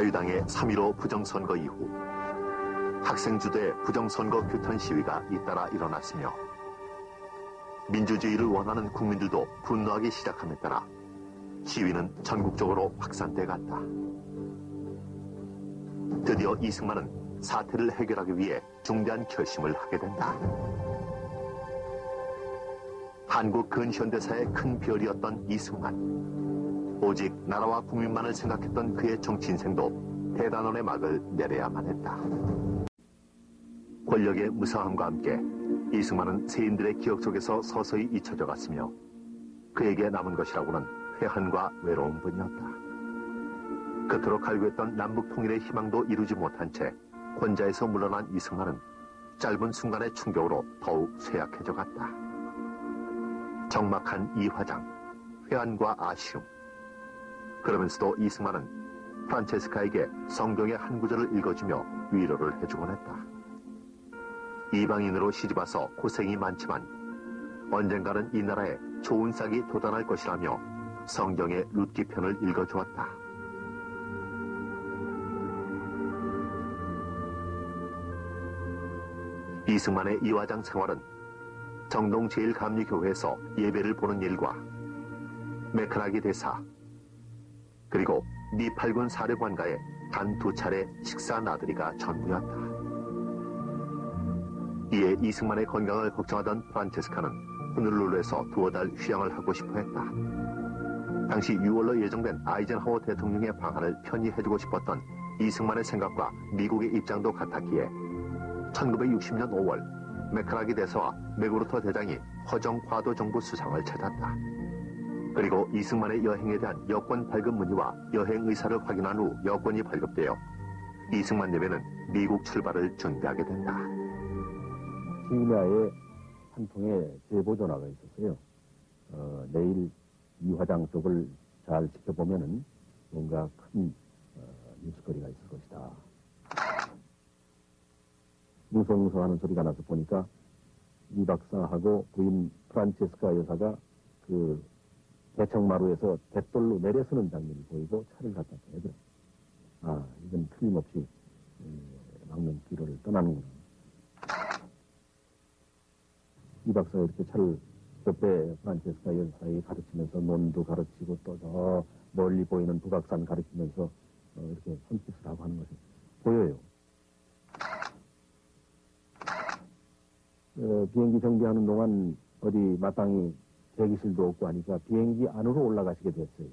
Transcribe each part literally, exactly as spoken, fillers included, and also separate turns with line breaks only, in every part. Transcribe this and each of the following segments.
자유당의 삼일오 부정선거 이후 학생주도의 부정선거 규탄 시위가 잇따라 일어났으며 민주주의를 원하는 국민들도 분노하기 시작함에 따라 시위는 전국적으로 확산돼 갔다. 드디어 이승만은 사태를 해결하기 위해 중대한 결심을 하게 된다. 한국 근현대사의 큰 별이었던 이승만. 오직 나라와 국민만을 생각했던 그의 정치 인생도 대단원의 막을 내려야만 했다. 권력의 무서함과 함께 이승만은 세인들의 기억 속에서 서서히 잊혀져 갔으며 그에게 남은 것이라고는 회한과 외로움뿐이었다. 그토록 갈구했던 남북 통일의 희망도 이루지 못한 채 권좌에서 물러난 이승만은 짧은 순간의 충격으로 더욱 쇠약해져 갔다. 적막한 이화장, 회한과 아쉬움. 그러면서도 이승만은 프란체스카에게 성경의 한 구절을 읽어주며 위로를 해주곤 했다. 이방인으로 시집와서 고생이 많지만 언젠가는 이 나라에 좋은 싹이 돋아날 것이라며 성경의 룻기 편을 읽어주었다. 이승만의 이화장 생활은 정동 제일감리교회에서 예배를 보는 일과 메카나기 대사 그리고 니팔군 사령관과의 단 두 차례 식사 나들이가 전부였다. 이에 이승만의 건강을 걱정하던 프란체스카는 호놀룰루에서 두어 달 휴양을 하고 싶어 했다. 당시 유월로 예정된 아이젠하워 대통령의 방한을 편히 해주고 싶었던 이승만의 생각과 미국의 입장도 같았기에 천구백육십 년 오월 메카나기 대사와 메그루터 대장이 허정 과도 정부 수상을 찾았다. 그리고 이승만의 여행에 대한 여권 발급 문의와 여행 의사를 확인한 후 여권이 발급되어 이승만 내외는 미국 출발을 준비하게 된다.
시내에 한 통의 제보 전화가 있었어요. 어, 내일 이화장 쪽을 잘 지켜보면은 뭔가 큰 어, 뉴스거리가 있을 것이다. 뭉성뭉성하는 소리가 나서 보니까 이 박사하고 부인 프란체스카 여사가 그 대청마루에서 대돌로 내려서는 장면을 보이고 차를 갖다 대더라. 아, 이건 틀림없이 에, 막는 기로를 떠나는구나. 이 박사가 이렇게 차를 옆에 프란체스카 여사에 가르치면서 논도 가르치고 또 저 멀리 보이는 북악산 가르치면서 어, 이렇게 손짓을 하고 하는 것이 보여요. 어, 비행기 정비하는 동안 어디 마땅히 대기실도 없고 하니까 비행기 안으로 올라가시게 됐어요.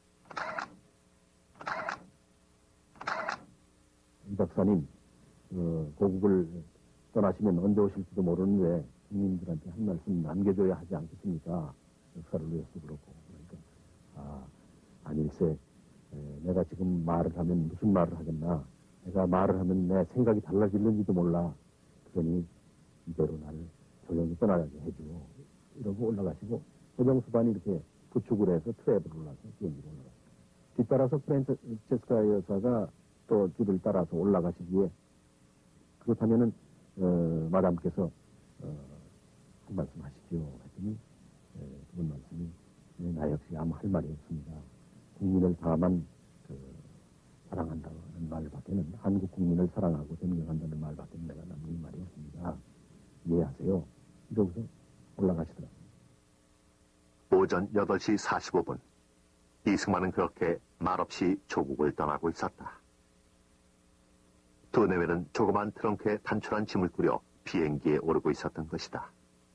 이 박사님, 어, 고국을 떠나시면 언제 오실지도 모르는데 국민들한테 한 말씀 남겨줘야 하지 않겠습니까? 역사를 위해서 그렇고. 그러니까 아, 아닐세. 에, 내가 지금 말을 하면 무슨 말을 하겠나. 내가 말을 하면 내 생각이 달라질는지도 몰라. 그러니 이대로 나를 조용히 떠나게 해주고 이러고 올라가시고 호정수반이 이렇게 부축을 해서 트랩을 올라서 비행기로 올라갔어요. 뒤따라서 프란체스카 여사가 또 줄을 따라서 올라가시기에 그렇다면은 어, 마담께서 어, 한 말씀 하시죠 했더니 에, 그분 말씀이 에, 나 역시 아무 할 말이 없습니다. 국민을 다만 그, 사랑한다는 말밖에는 한국 국민을 사랑하고 존경한다는 말밖에는 내가 남긴 말이 없습니다. 이해하세요? 이러고서 올라가시더라고요.
오전 여덟 시 사십오 분 이승만은 그렇게 말없이 조국을 떠나고 있었다. 두 내외는 조그만 트렁크에 단촐한 짐을 꾸려 비행기에 오르고 있었던 것이다.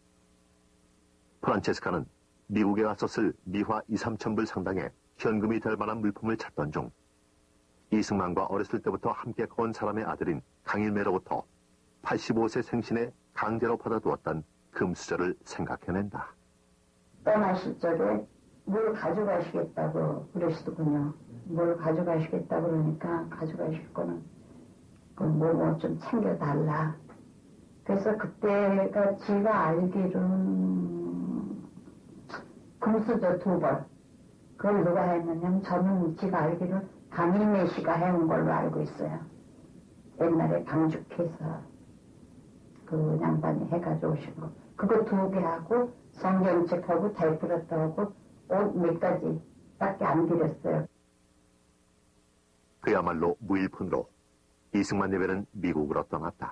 프란체스카는 미국에 갔었을 미화 이삼천 불 상당의 현금이 될 만한 물품을 찾던 중 이승만과 어렸을 때부터 함께 커온 사람의 아들인 강일매로부터 팔십오 세 생신에 강제로 받아두었던 금수저를 생각해낸다.
떠나실 적에 뭘 가져가시겠다고 그러시더군요. 뭘 가져가시겠다고 그러니까 가져가실 거는 뭐 뭐 좀 챙겨달라. 그래서 그때가 지가 알기로는 금수저 두 벌. 그걸 누가 했느냐면 저는 지가 알기로 강일매 씨가 해온 걸로 알고 있어요. 옛날에 강죽해서 그 양반이 해가지고 오신 거. 그거 두 개 하고 성경책하고 타이프라이터하고 옷 몇 가지 밖에 안 드렸어요.
그야말로 무일푼으로 이승만 내외는 미국으로 떠났다.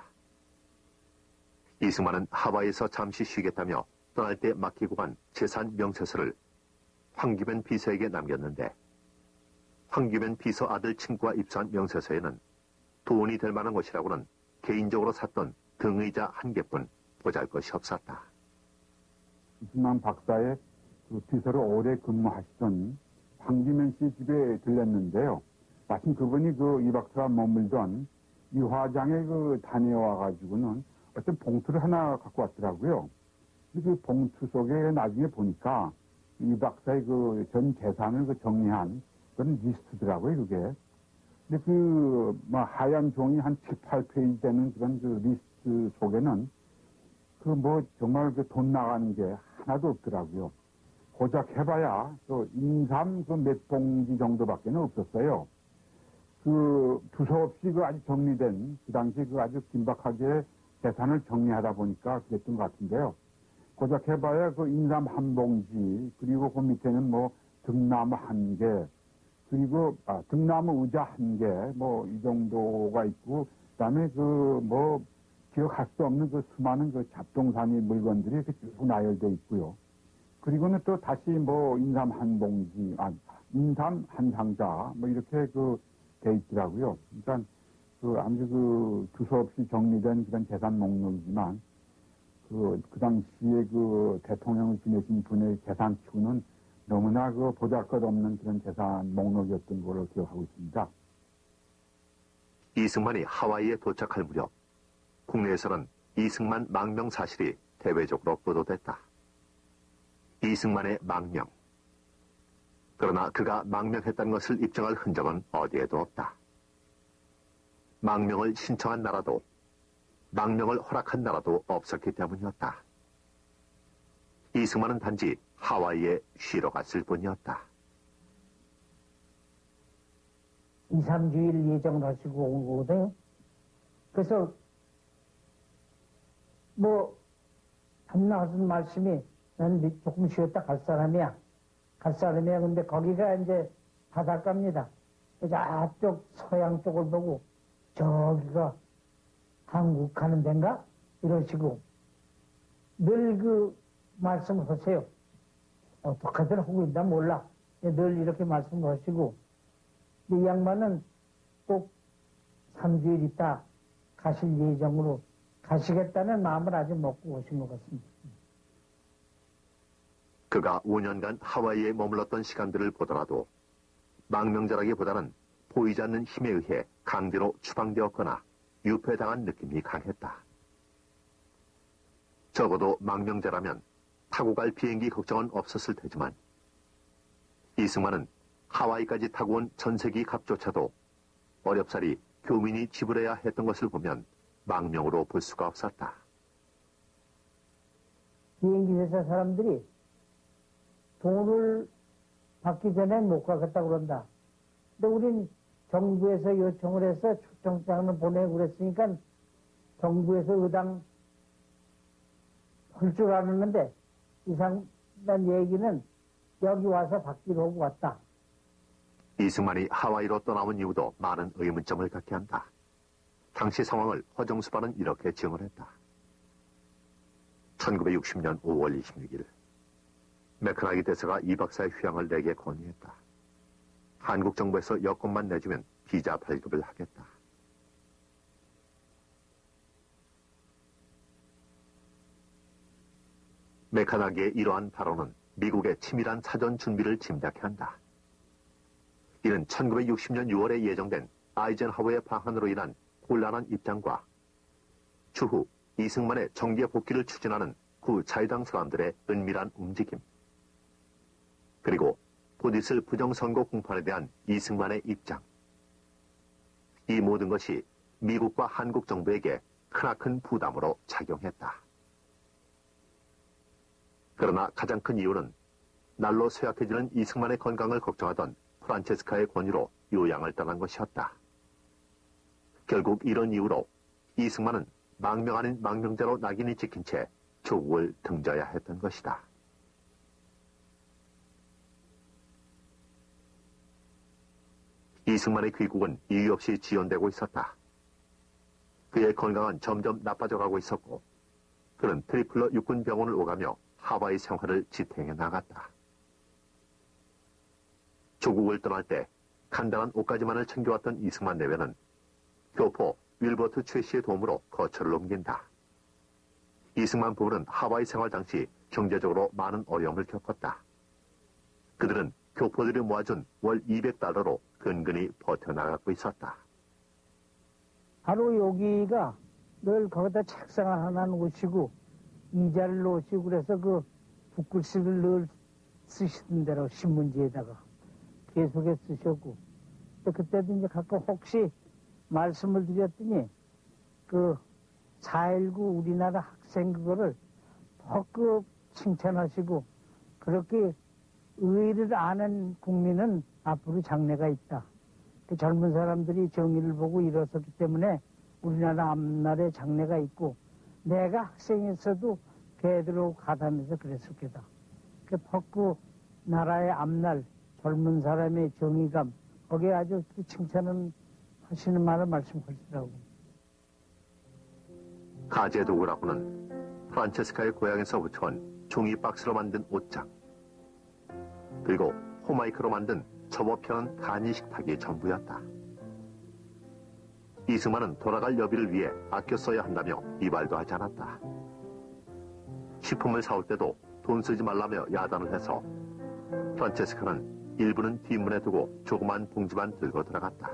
이승만은 하와이에서 잠시 쉬겠다며 떠날 때 맡기고 간 재산 명세서를 황규변 비서에게 남겼는데 황규변 비서 아들 친구가 입수한 명세서에는 돈이 될 만한 것이라고는 개인적으로 샀던 등의자 한 개뿐 보잘것이 없었다.
이승만 박사의 그 비서로 오래 근무하시던 황규변 씨 집에 들렸는데요. 마침 그분이 그 이 박사가 머물던 이 화장에 그 다녀와가지고는 어떤 봉투를 하나 갖고 왔더라고요. 그 봉투 속에 나중에 보니까 이 박사의 그 전 재산을 그 정리한 그런 리스트더라고요, 그게. 근데 그, 뭐, 하얀 종이 한 칠, 팔 페이지 되는 그런 그 리스트 속에는 그 뭐, 정말 그 돈 나가는 게 하나도 없더라고요. 고작 해봐야 그 인삼 그 몇 봉지 정도밖에 없었어요. 그 두서없이 그 아주 정리된, 그 당시 그 아주 긴박하게 재산을 정리하다 보니까 그랬던 것 같은데요. 고작 해봐야 그 인삼 한 봉지, 그리고 그 밑에는 뭐 등나무 한 개, 그리고 아, 등나무 의자 한 개, 뭐 이 정도가 있고, 그다음에 그 뭐 기억할 수 없는 그 수많은 그 잡동사니 물건들이 쭉 나열돼 있고요. 그리고는 또 다시 뭐 인삼 한 봉지, 아 인삼 한 상자, 뭐 이렇게 그 돼 있더라고요. 그러니까 그 아주 그 두서없이 정리된 그런 재산 목록이지만. 그, 그 당시에 그 대통령을 지내신 분의 재산치고는 너무나 그 보잘것 없는 그런 재산 목록이었던 걸로 기억하고 있습니다.
이승만이 하와이에 도착할 무렵 국내에서는 이승만 망명 사실이 대외적으로 보도됐다. 이승만의 망명. 그러나 그가 망명했다는 것을 입증할 흔적은 어디에도 없다. 망명을 신청한 나라도 망명을 허락한 나라도 없었기 때문이었다. 이승만은 단지 하와이에 쉬러 갔을 뿐이었다.
이, 삼 주일 예정을 하시고 온 거거든요. 그래서 뭐 한나 하신 말씀이 난 조금 쉬었다 갈 사람이야. 갈 사람이야. 근데 거기가 이제 바닷가입니다. 그래서 앞쪽 서양 쪽을 보고 저기가 한국 가는 데인가? 이러시고 늘 그 말씀을 하세요. 어떡하든 하고 있나 몰라. 늘 이렇게 말씀을 하시고 이 양반은 꼭 삼 주일 있다 가실 예정으로 가시겠다는 마음을 아직 먹고 오신 것 같습니다.
그가 오 년간 하와이에 머물렀던 시간들을 보더라도 망명자라기보다는 보이지 않는 힘에 의해 강제로 추방되었거나 유폐당한 느낌이 강했다. 적어도 망명자라면 타고 갈 비행기 걱정은 없었을 테지만 이승만은 하와이까지 타고 온 전세기 값조차도 어렵사리 교민이 지불해야 했던 것을 보면 망명으로 볼 수가 없었다.
비행기 회사 사람들이 돈을 받기 전에 못 가겠다고 그런다. 근데 우린 정부에서 요청을 해서 초청장을 보내고 그랬으니까 정부에서 의당 할 줄 알았는데 이상한 얘기는 여기 와서 받기로 하고 왔다.
이승만이 하와이로 떠나온 이유도 많은 의문점을 갖게 한다. 당시 상황을 허정수반은 이렇게 증언을 했다. 천구백육십 년 오월 이십육일 맥커나기 대사가 이 박사의 휴양을 내게 건의했다. 한국 정부에서 여권만 내주면 비자 발급을 하겠다. 맥커나기의 이러한 발언은 미국의 치밀한 사전 준비를 짐작케 한다. 이는 천구백육십 년 유월에 예정된 아이젠하워의 방한으로 인한 곤란한 입장과 추후 이승만의 정계 복귀를 추진하는 구 자유당 사람들의 은밀한 움직임, 그리고 곧 있을 부정선거 공판에 대한 이승만의 입장, 이 모든 것이 미국과 한국 정부에게 크나큰 부담으로 작용했다. 그러나 가장 큰 이유는 날로 쇠약해지는 이승만의 건강을 걱정하던 프란체스카의 권유로 요양을 떠난 것이었다. 결국 이런 이유로 이승만은 망명 아닌 망명자로 낙인이 찍힌 채 조국을 등져야 했던 것이다. 이승만의 귀국은 이유 없이 지연되고 있었다. 그의 건강은 점점 나빠져가고 있었고 그는 트리플러 육군병원을 오가며 하와이 생활을 지탱해 나갔다. 조국을 떠날 때 간단한 옷가지만을 챙겨왔던 이승만 내외는 교포 윌버트 최 씨의 도움으로 거처를 옮긴다. 이승만 부부는 하와이 생활 당시 경제적으로 많은 어려움을 겪었다. 그들은 교포들이 모아준 월 이백 달러로 근근히 버텨나가고 있었다.
바로 여기가 늘 거기다 책상을 하나 놓으시고 이자를 놓으시고 그래서 그 붓글씨를 늘 쓰시던 대로 신문지에다가 계속해 쓰셨고 그때도 이제 가끔 혹시 말씀을 드렸더니 그 사일구 우리나라 학생 그거를 퍽그 칭찬하시고 그렇게 의의를 아는 국민은 앞으로 장래가 있다. 그 젊은 사람들이 정의를 보고 일어섰기 때문에 우리나라 앞날에 장래가 있고 내가 학생이었어도 걔들하고 가담해서 그랬을 거다. 그 퍽그 나라의 앞날 젊은 사람의 정의감 거기에 아주 칭찬을 하시는 말을 말씀하시더라고요.
가제도구라고는 프란체스카의 고향에서 훔쳐온 종이 박스로 만든 옷장 그리고 호마이크로 만든 접어펴는 간이 식탁이 전부였다. 이승만은 돌아갈 여비를 위해 아껴 써야 한다며 이발도 하지 않았다. 식품을 사올 때도 돈 쓰지 말라며 야단을 해서 프란체스카는 일부는 뒷문에 두고 조그만 봉지만 들고 들어갔다.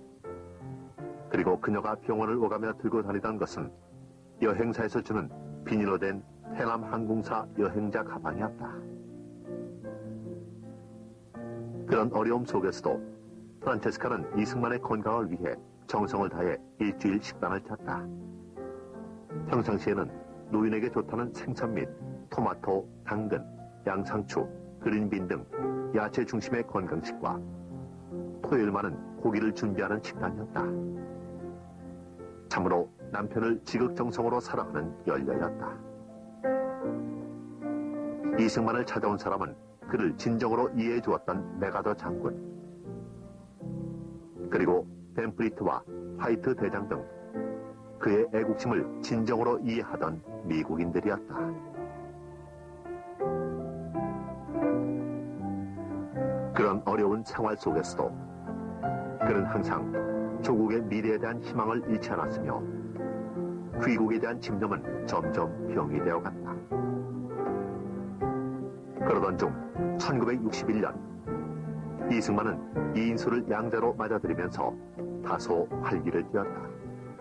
그리고 그녀가 병원을 오가며 들고 다니던 것은 여행사에서 주는 비닐로 된 해남 항공사 여행자 가방이었다. 그런 어려움 속에서도 프란체스카는 이승만의 건강을 위해 정성을 다해 일주일 식단을 짰다. 평상시에는 노인에게 좋다는 생선 및 토마토, 당근, 양상추, 그린빈 등 야채 중심의 건강식과 토요일만은 고기를 준비하는 식단이었다. 참으로 남편을 지극정성으로 사랑하는 연려였다. 이승만을 찾아온 사람은 그를 진정으로 이해해 주었던 메가더 장군 그리고 벤프리트와 화이트 대장 등 그의 애국심을 진정으로 이해하던 미국인들이었다. 그런 어려운 생활 속에서도 그는 항상 조국의 미래에 대한 희망을 잃지 않았으며 귀국에 대한 집념은 점점 병이 되어갔다. 그러던 중 천구백육십일 년 이승만은 이인수를 양자로 맞아들이면서 다소 활기를 띄었다.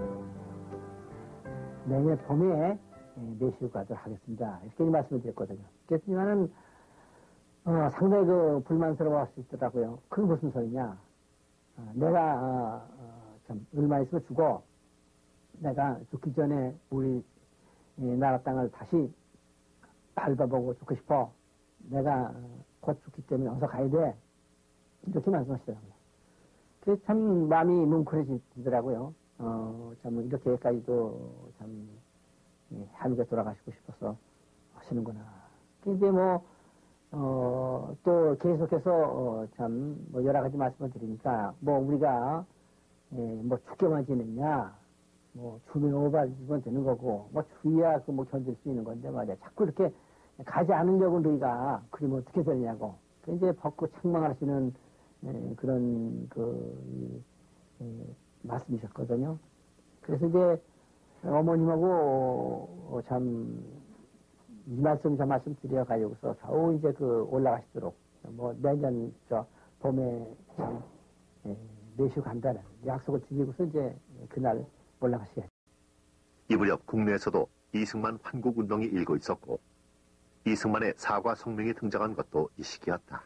내년 봄에 내시를 가도록 하겠습니다. 이렇게 말씀을 드렸거든요. 그랬더니만은 어, 상당히 그 불만스러워할 수 있더라고요. 그게 무슨 소리냐? 어, 내가 어, 어, 참 얼마 있으면 죽어. 내가 죽기 전에 우리 나라 땅을 다시 밟아보고 죽고 싶어. 내가 곧 죽기 때문에 어서 가야 돼. 이렇게 말씀하시더라고요. 그래서 참 마음이 뭉클해지더라고요. 어, 참 이렇게까지도 참 한국에 돌아가시고 싶어서 하시는구나. 근데 뭐 어, 또 계속해서 어, 참 뭐 여러 가지 말씀을 드리니까 뭐 우리가 예, 뭐 죽게만 지냈냐, 뭐 주민 오버지면 되는 거고 뭐 추위야 그 뭐 견딜 수 있는 건데 말이야. 자꾸 이렇게 가지 않으려고 너희가 그러면 어떻게 되냐고. 그 이제 벗고 책망하시는 예, 그런 그 이, 예, 말씀이셨거든요. 그래서 이제 어머님하고 어, 참 이 말씀 저 말씀 드려가지고서 겨우 이제 그 올라가시도록 뭐 내년 저 봄에 참 예, 내시고 간다는 약속을 드리고서 이제 그날 올라가시겠죠.
이 무렵 국내에서도 이승만 환국운동이 일고 있었고 이승만의 사과 성명이 등장한 것도 이 시기였다.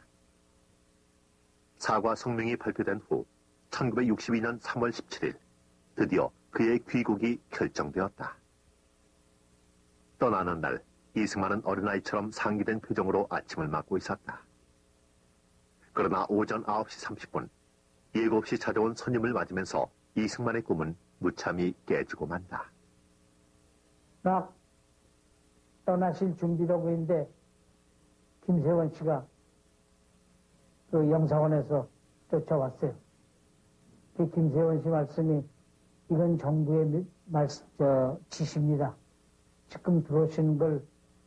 사과 성명이 발표된 후 천구백육십이 년 삼월 십칠일 드디어 그의 귀국이 결정되었다. 떠나는 날 이승만은 어린아이처럼 상기된 표정으로 아침을 맞고 있었다. 그러나 오전 아홉 시 삼십 분 일곱 시 찾아온 손님을 맞으면서 이승만의 꿈은 무참히 깨지고 만다.
막 떠나실 준비로 하고 있는데 김세원 씨가 그 영사원에서 쫓아왔어요. 그 김세원 씨 말씀이 이건 정부의 말씀, 저, 지시입니다. 지금 들어오시는 걸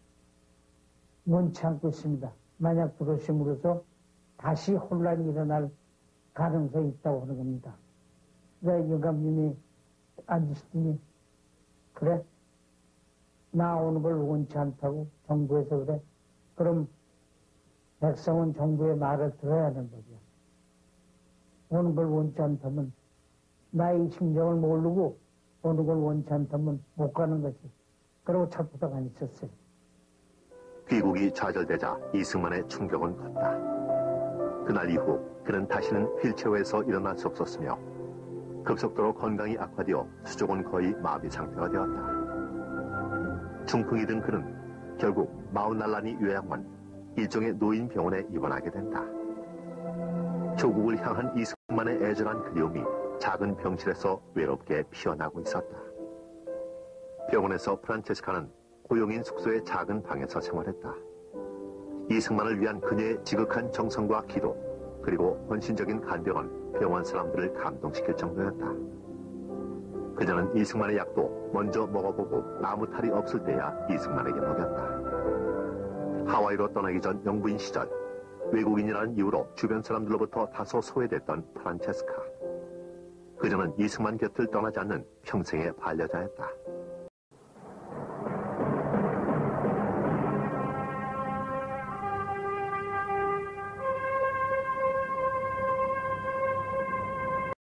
원치 않고 있습니다. 만약 들어오심으로써 다시 혼란이 일어날 가능성이 있다고 하는 겁니다. 그래서 영감님이 앉으시더니 그래? 나오는 걸 원치 않다고 정부에서 그래? 그럼 백성은 정부의 말을 들어야 하는 거죠. 오는 걸 원치 않다면 나의 심정을 모르고 오는 걸 원치 않다면 못 가는 거지. 그러고 찾고도 안 있었어요.
귀국이 좌절되자 이승만의 충격은 컸다. 그날 이후 그는 다시는 휠체어에서 일어날 수 없었으며 급속도로 건강이 악화되어 수족은 거의 마비 상태가 되었다. 중풍이 든 그는 결국 마운날라니 요양원, 일종의 노인병원에 입원하게 된다. 조국을 향한 이승만의 애절한 그리움이 작은 병실에서 외롭게 피어나고 있었다. 병원에서 프란체스카는 고용인 숙소의 작은 방에서 생활했다. 이승만을 위한 그녀의 지극한 정성과 기도, 그리고 헌신적인 간병은 병원 사람들을 감동시킬 정도였다. 그녀는 이승만의 약도 먼저 먹어보고 아무 탈이 없을 때야 이승만에게 먹였다. 하와이로 떠나기 전 영부인 시절 외국인이라는 이유로 주변 사람들로부터 다소 소외됐던 프란체스카. 그녀는 이승만 곁을 떠나지 않는 평생의 반려자였다.